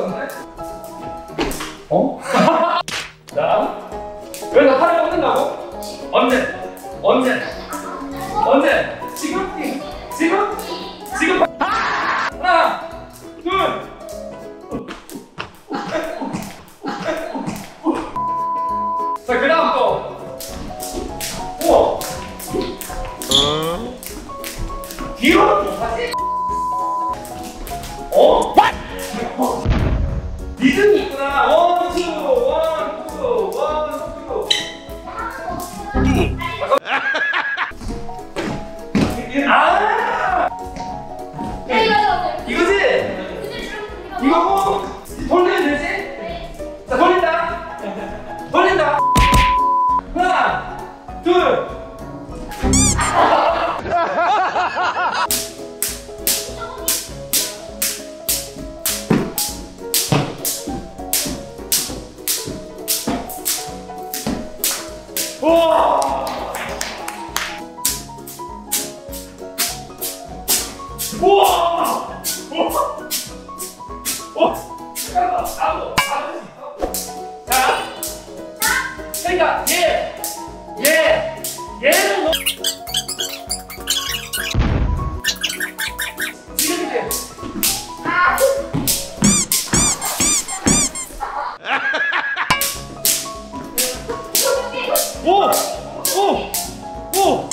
같은데? 어? 자, 여기서 팔을 뻗는다고? 언제? 언제? 언제? 지금? 지금? 지금? 하나, 둘. 자, 그 다음 또. 우와. 뒤로 다시. 어? 리듬이 있구나. 원, 투, 원, 투, 원, 투. 아! 이거지? 이거고 돌리면 되지? 자, 돌린다. 돌린다. 하나, 둘. 우와! 우와! 우와! 잠깐만, 나도 할 수 있어? 자, 그러니까 얘는 너 지금 이제 오! 오! 오!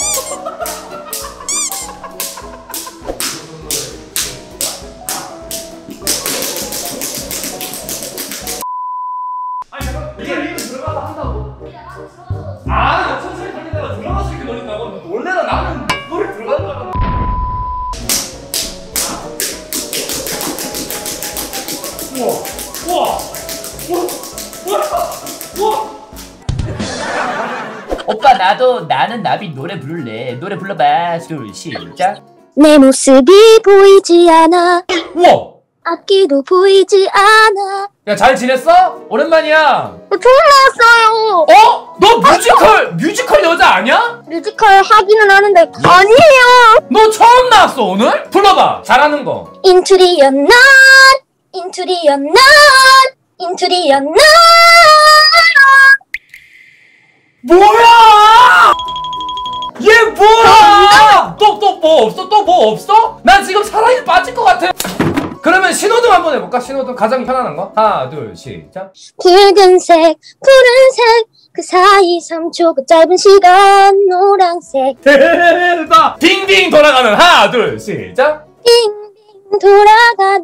아니 잠깐 이거 들어가서 한다고? 아 천천히 달리다가 들어가서 이렇게 놀린다고? 놀래라 나는 노래 들어가는 줄 알았는데. 우와! 우와! 우와! 우와! 우와! 오빠 나는 나비 노래 부를래. 노래 불러봐. 둘 시작. 내 모습이 보이지 않아. 우와! 악기도 보이지 않아. 야 잘 지냈어? 오랜만이야. 처음 나왔어요. 어? 너 뮤지컬 여자 아니야? 뮤지컬 하기는 하는데 아니에요. 너 처음 나왔어 오늘? 불러봐. 잘하는 거. Into the unknown, into the unknown, into the unknown. 뭐야? 얘 뭐야? 또 뭐 없어? 또 뭐 없어? 난 지금 사랑에 빠질 것 같아. 그러면 신호등 한번 해볼까? 신호등 가장 편안한 거. 하나 둘 시작. 붉은색, 푸른색, 그 사이 3초 그 짧은 시간 노란색. 대박. 빙빙 돌아가는 하나 둘 시작. 빙빙 돌아가는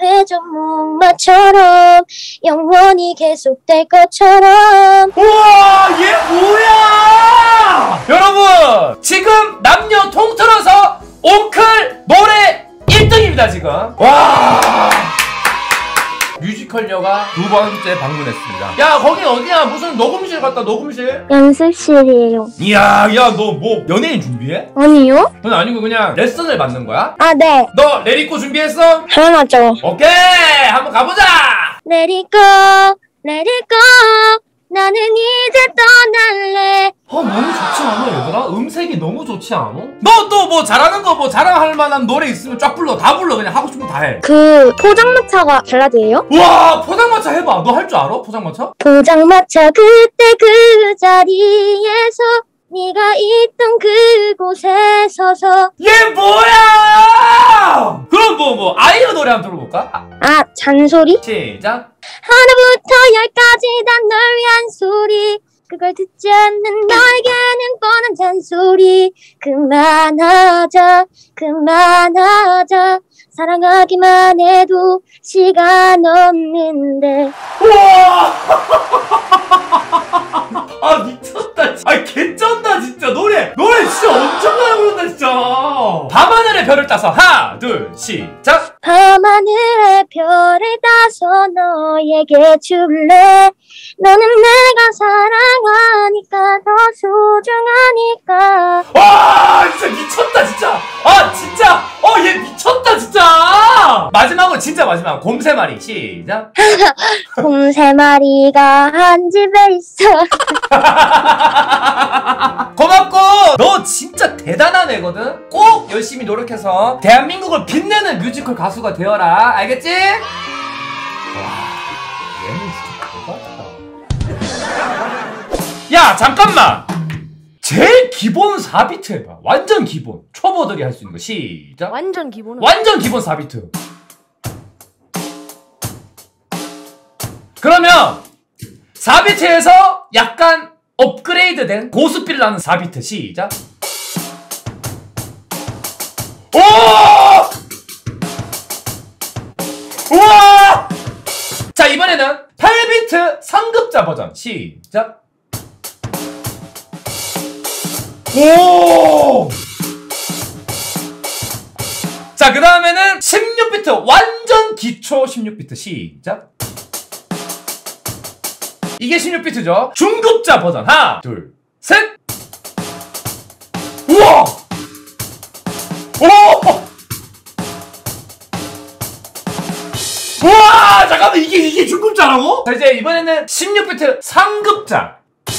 회전목마처럼 영원히 계속될 것처럼. 우와 얘 뭐야? 여러분 지금 남녀 통틀어서 옹클 노래 1등입니다 지금. 와 뮤지컬녀가 두 번째 방문했습니다. 야 거긴 어디야? 무슨 녹음실 갔다 녹음실? 연습실이에요. 이야 야 너 뭐 연예인 준비해? 아니요? 그건 아니고 그냥 레슨을 받는 거야? 아, 네. 너 레리코 준비했어? 당연하죠. 오케이 한번 가보자. Let it go, let it go. 나는 이제 떠날래. 너무 좋지 않아 얘들아? 음색이 너무 좋지 않아? 너 또 뭐 잘하는 거 뭐 자랑할 만한 노래 있으면 쫙 불러. 다 불러. 그냥 하고 싶은 거 다 해. 그 포장마차가 발라드예요? 우와 포장마차 해봐. 너 할 줄 알아? 포장마차? 포장마차 그때 그 자리에서 네가 있던 그곳에 서서. 얘 뭐야? 그럼 뭐 아이유 노래 한번 들어볼까? 아, 잔소리? 시작. 하나부터 열까지 다 널 위한 소리. 그걸 듣지 않는 너에게는 뻔한 잔소리. 그만하자, 그만하자. 사랑하기만 해도 시간 없는데. 우와 아 미쳤다. 아 개쩐다 진짜. 노래 진짜 엄청나게 부른다 진짜. 밤하늘의 별을 따서 하나 둘 시작. 밤하늘의 별을 따서 너에게 줄래. 너는 내가 사랑하니까 더 소중하니까. 와 진짜 미쳤다 진짜. 아 진짜 얘 미쳤다 진짜. 마지막으로 진짜 마지막 곰새마리 시작. 곰 3마리가 한 집에 있어. 고맙고 너 진짜 대단한 애거든. 꼭 열심히 노력해서 대한민국을 빛내는 뮤지컬 가수가 되어라. 알겠지? 와. 야 잠깐만. 제일 기본 4비트 해봐. 완전 기본. 초보들이 할 수 있는 거. 시작. 완전 기본은 완전 기본 4비트. 그러면 4비트에서 약간 업그레이드된 고스피를 나는 4비트. 시작. 오! 우와! 자 이번에는 8비트 상급자 버전. 시작. 오! 자, 그 다음에는 16비트, 완전 기초 16비트. 시작. 이게 16비트죠. 중급자 버전. 하나, 둘, 셋! 우와! 오! 우와! 잠깐만, 이게 중급자라고? 자, 이제 이번에는 16비트 상급자.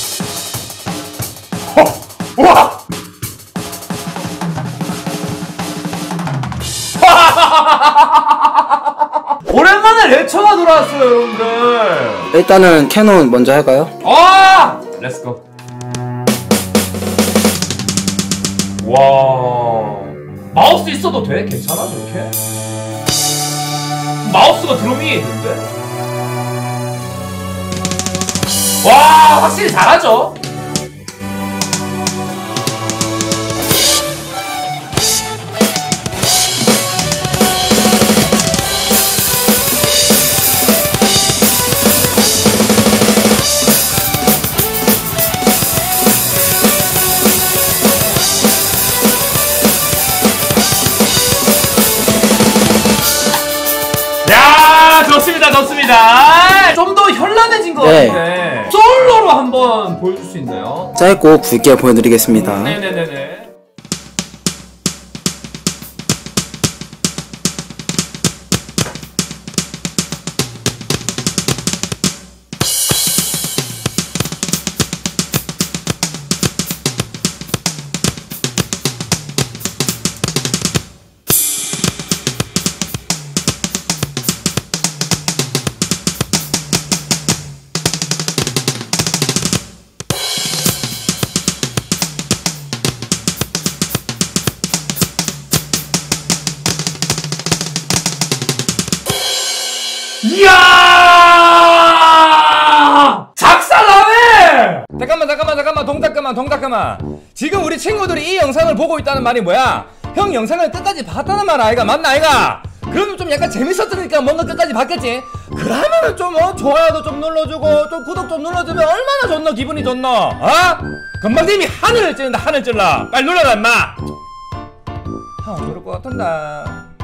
우와! 오랜만에 레처가 돌아왔어요, 여러분들. 일단은 캐논 먼저 할까요? 아! 렛츠고. 와. 마우스 있어도 돼? 괜찮아, 저렇게? 마우스가 드럼 위에 있는데? 와, 확실히 잘하죠? 좋습니다, 좋습니다. 좀 더 현란해진 것 네. 같은데 솔로로 한번 보여줄 수 있나요? 짧고 굵게 보여드리겠습니다. 네네네네. 이야! 작살나네! 잠깐만 동작 그만. 지금 우리 친구들이 이 영상을 보고 있다는 말이 뭐야? 형 영상을 끝까지 봤다는 말 아이가? 맞나 아이가? 그러면 좀 약간 재밌었으니까 뭔가 끝까지 봤겠지? 그러면은 좀 좋아요도 좀 눌러주고 좀 구독 좀 눌러주면 얼마나 좋노? 기분이 좋노? 어? 금방님이 하늘을 찌른다, 하늘 찔러. 빨리 눌러라 임마. 누를 것 같은데.